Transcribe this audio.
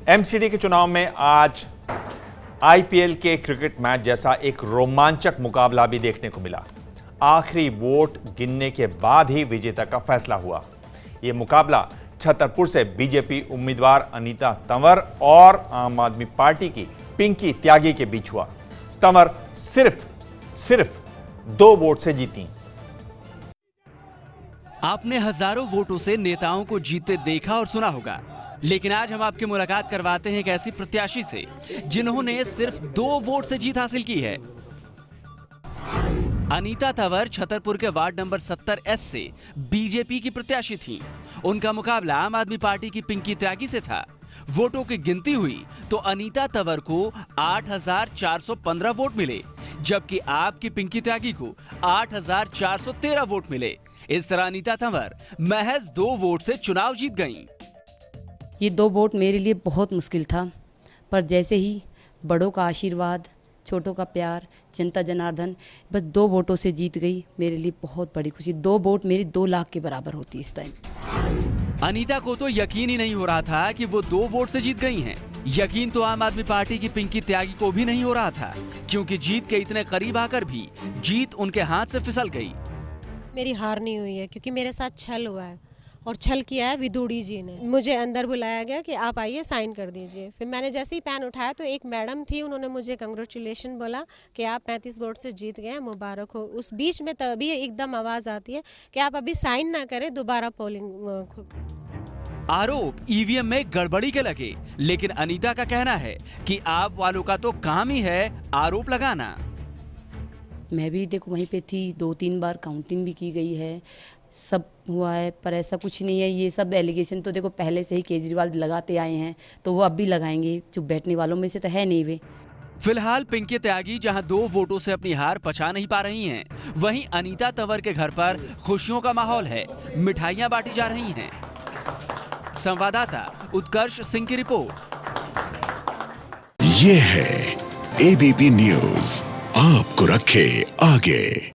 MCD के चुनाव में आज आईपीएल के क्रिकेट मैच जैसा एक रोमांचक मुकाबला भी देखने को मिला। आखिरी वोट गिनने के बाद ही विजेता का फैसला हुआ। यह मुकाबला छतरपुर से बीजेपी उम्मीदवार अनीता तंवर और आम आदमी पार्टी की पिंकी त्यागी के बीच हुआ। तंवर सिर्फ 2 वोट से जीती। आपने हजारों वोटों से नेताओं को जीतते देखा और सुना होगा, लेकिन आज हम आपकी मुलाकात करवाते हैं एक ऐसी प्रत्याशी से जिन्होंने सिर्फ 2 वोट से जीत हासिल की है। अनीता तंवर छतरपुर के वार्ड नंबर 70S से बीजेपी की प्रत्याशी थी। उनका मुकाबला आम आदमी पार्टी की पिंकी त्यागी से था। वोटों की गिनती हुई तो अनीता तंवर को 8,415 वोट मिले, जबकि आपकी पिंकी त्यागी को 8,413 वोट मिले। इस तरह अनीता तंवर महज 2 वोट से चुनाव जीत गईं। ये 2 वोट मेरे लिए बहुत मुश्किल था, पर जैसे ही बड़ों का आशीर्वाद, छोटों का प्यार, जनता जनार्दन, बस 2 वोटों से जीत गई। मेरे लिए बहुत बड़ी खुशी। 2 वोट मेरी 2 लाख के बराबर होती इस टाइम। अनीता को तो यकीन ही नहीं हो रहा था कि वो 2 वोट से जीत गई हैं। यकीन तो आम आदमी पार्टी की पिंकी त्यागी को भी नहीं हो रहा था, क्योंकि जीत के इतने करीब आकर भी जीत उनके हाथ से फिसल गई। मेरी हार नहीं हुई है, क्योंकि मेरे साथ छल हुआ है और छल किया है विदुड़ी जी ने। मुझे अंदर बुलाया गया कि आप आइए साइन कर दीजिए। फिर मैंने जैसे ही पेन उठाया तो एक मैडम थी, उन्होंने मुझे कंग्रेचुलेशन बोला कि आप 35 वोट से जीत गए, मुबारक हो। उस बीच में तभी एकदम आवाज़ आती है कि आप अभी साइन ना करें, दोबारा पोलिंग। आरोप ईवीएम में गड़बड़ी के लगे, लेकिन अनीता का कहना है कि आप वालों का तो काम ही है आरोप लगाना। मैं भी देखो वहीं पे थी, 2-3 बार काउंटिंग भी की गई है, सब हुआ है, पर ऐसा कुछ नहीं है। ये सब एलिगेशन तो देखो पहले से ही केजरीवाल लगाते आए हैं, तो वो अब भी लगाएंगे। चुप बैठने वालों में से तो है नहीं वे। फिलहाल पिंकी त्यागी जहां 2 वोटों से अपनी हार पचा नहीं पा रही हैं, वहीं अनीता तंवर के घर पर खुशियों का माहौल है, मिठाइयां बांटी जा रही हैं। संवाददाता उत्कर्ष सिंह की रिपोर्ट। ये है एबीपी न्यूज, आपको रखे आगे।